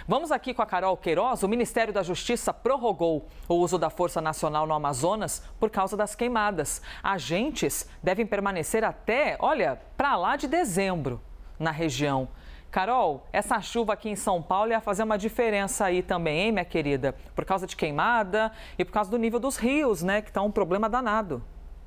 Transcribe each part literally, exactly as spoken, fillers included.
Vamos aqui com a Carol Queiroz. O Ministério da Justiça prorrogou o uso da Força Nacional no Amazonas por causa das queimadas. Agentes devem permanecer até, olha, para lá de dezembro na região. Carol, essa chuva aqui em São Paulo ia fazer uma diferença aí também, hein, minha querida? Por causa de queimada e por causa do nível dos rios, né, que está um problema danado.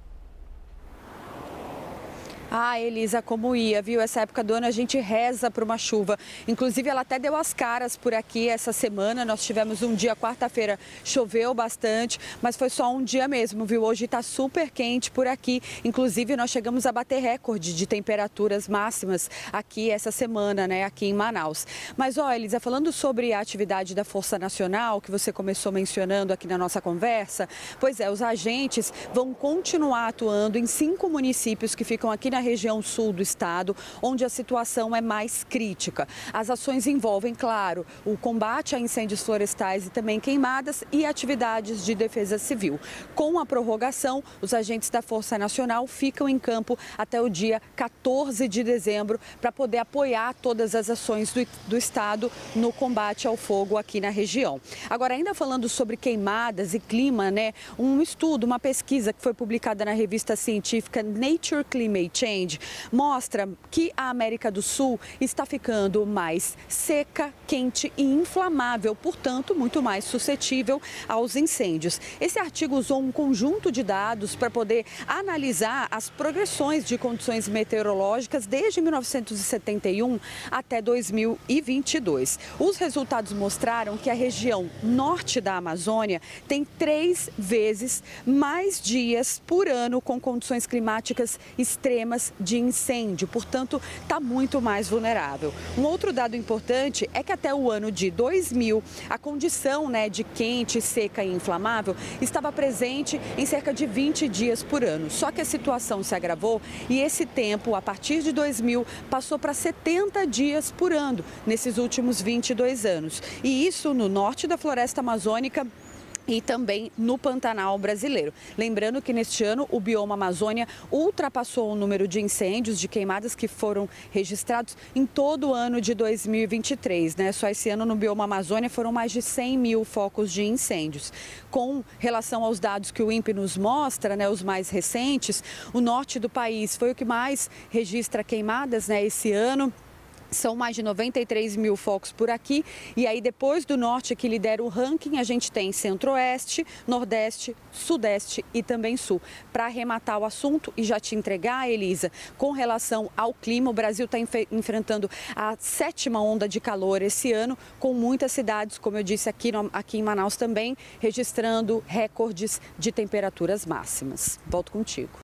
Ah, Elisa, como ia, viu? Essa época do ano a gente reza por uma chuva. Inclusive, ela até deu as caras por aqui essa semana. Nós tivemos um dia, quarta-feira, choveu bastante, mas foi só um dia mesmo, viu? Hoje está super quente por aqui. Inclusive, nós chegamos a bater recorde de temperaturas máximas aqui essa semana, né? Aqui em Manaus. Mas, ó, Elisa, falando sobre a atividade da Força Nacional, que você começou mencionando aqui na nossa conversa, pois é, os agentes vão continuar atuando em cinco municípios que ficam aqui na na região sul do estado, onde a situação é mais crítica. As ações envolvem, claro, o combate a incêndios florestais e também queimadas e atividades de defesa civil. Com a prorrogação, os agentes da Força Nacional ficam em campo até o dia quatorze de dezembro para poder apoiar todas as ações do, do estado no combate ao fogo aqui na região. Agora, ainda falando sobre queimadas e clima, né? Um estudo, uma pesquisa que foi publicada na revista científica Nature Climate Change mostra que a América do Sul está ficando mais seca, quente e inflamável, portanto, muito mais suscetível aos incêndios. Esse artigo usou um conjunto de dados para poder analisar as progressões de condições meteorológicas desde mil novecentos e setenta e um até dois mil e vinte e dois. Os resultados mostraram que a região norte da Amazônia tem três vezes mais dias por ano com condições climáticas extremas de incêndio, portanto, está muito mais vulnerável. Um outro dado importante é que até o ano de dois mil, a condição, né, de quente, seca e inflamável estava presente em cerca de vinte dias por ano. Só que a situação se agravou e esse tempo, a partir de dois mil, passou para setenta dias por ano nesses últimos vinte e dois anos. E isso no norte da floresta amazônica e também no Pantanal brasileiro. Lembrando que neste ano o bioma Amazônia ultrapassou o número de incêndios, de queimadas que foram registrados em todo o ano de dois mil e vinte e três, né? Só esse ano no bioma Amazônia foram mais de cem mil focos de incêndios. Com relação aos dados que o INPE nos mostra, né, os mais recentes, o norte do país foi o que mais registra queimadas, né, esse ano. São mais de noventa e três mil focos por aqui. E aí, depois do norte, que lidera o ranking, a gente tem centro-oeste, nordeste, sudeste e também sul. Para arrematar o assunto e já te entregar, Elisa, com relação ao clima, o Brasil está enfrentando a sétima onda de calor esse ano, com muitas cidades, como eu disse aqui, no, aqui em Manaus também, registrando recordes de temperaturas máximas. Volto contigo.